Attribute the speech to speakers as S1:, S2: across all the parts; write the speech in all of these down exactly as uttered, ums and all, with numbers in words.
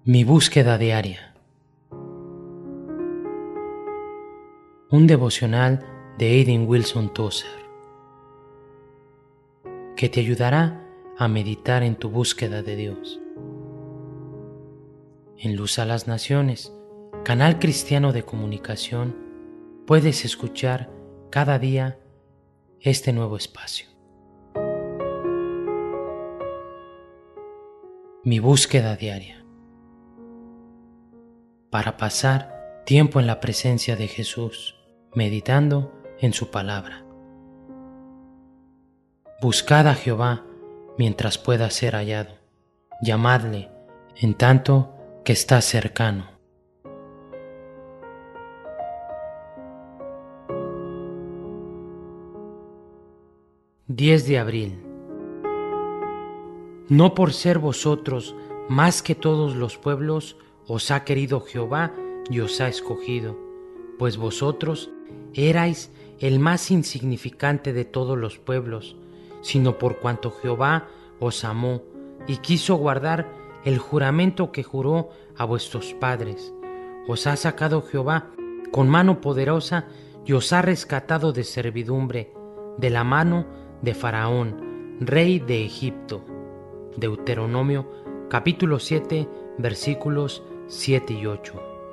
S1: Mi búsqueda diaria. Un devocional de Aidan Wilson Tozer que te ayudará a meditar en tu búsqueda de Dios. En Luz a las Naciones, canal cristiano de comunicación, puedes escuchar cada día este nuevo espacio. Mi búsqueda diaria. Para pasar tiempo en la presencia de Jesús, meditando en su palabra. Buscad a Jehová mientras pueda ser hallado, llamadle en tanto que está cercano. diez de abril. No por ser vosotros más que todos los pueblos, os ha querido Jehová y os ha escogido, pues vosotros erais el más insignificante de todos los pueblos, sino por cuanto Jehová os amó y quiso guardar el juramento que juró a vuestros padres. Os ha sacado Jehová con mano poderosa y os ha rescatado de servidumbre, de la mano de Faraón, rey de Egipto. Deuteronomio capítulo siete, versículos siete y ocho.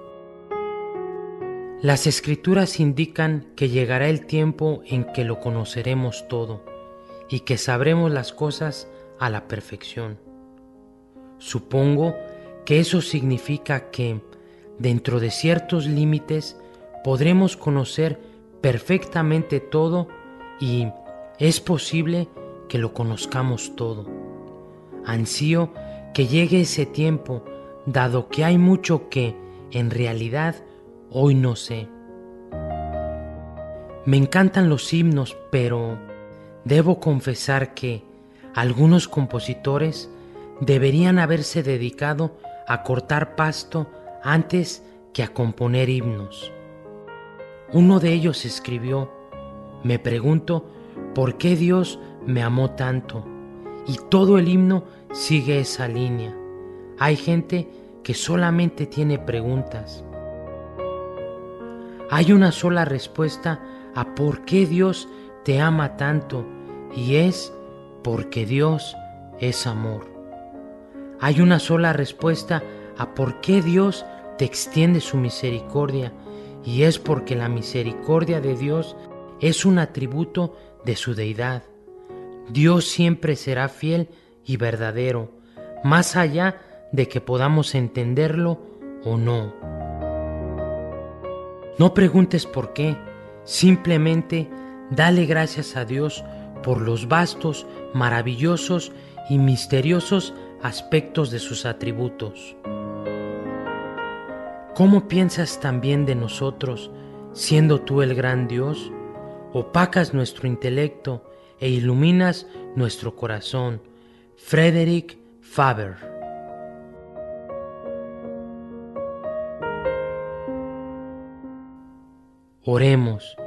S1: Las Escrituras indican que llegará el tiempo en que lo conoceremos todo y que sabremos las cosas a la perfección. Supongo que eso significa que, dentro de ciertos límites, podremos conocer perfectamente todo y es posible que lo conozcamos todo. Ansío que llegue ese tiempo, dado que hay mucho que, en realidad, hoy no sé. Me encantan los himnos, pero debo confesar que algunos compositores deberían haberse dedicado a cortar pasto antes que a componer himnos. Uno de ellos escribió: me pregunto por qué Dios me amó tanto, y todo el himno sigue esa línea. Hay gente que solamente tiene preguntas. Hay una sola respuesta a por qué Dios te ama tanto, y es porque Dios es amor. Hay una sola respuesta a por qué Dios te extiende su misericordia, y es porque la misericordia de Dios es un atributo de su deidad. Dios siempre será fiel y verdadero, más allá de que podamos entenderlo o no. No preguntes por qué, simplemente dale gracias a Dios por los vastos, maravillosos y misteriosos aspectos de sus atributos. ¿Cómo piensas también de nosotros, siendo tú el gran Dios? Opacas nuestro intelecto e iluminas nuestro corazón. Frederick Faber. Oremos.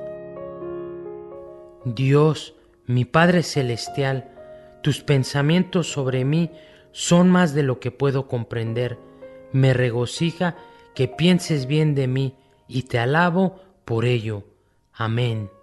S1: Dios, mi Padre Celestial, tus pensamientos sobre mí son más de lo que puedo comprender. Me regocija que pienses bien de mí y te alabo por ello. Amén.